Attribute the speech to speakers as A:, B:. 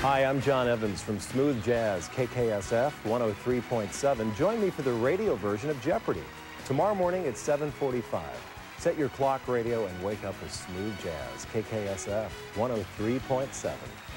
A: Hi, I'm John Evans from Smooth Jazz, KKSF 103.7. Join me for the radio version of Jeopardy! Tomorrow morning at 7:45. Set your clock radio and wake up with Smooth Jazz, KKSF 103.7.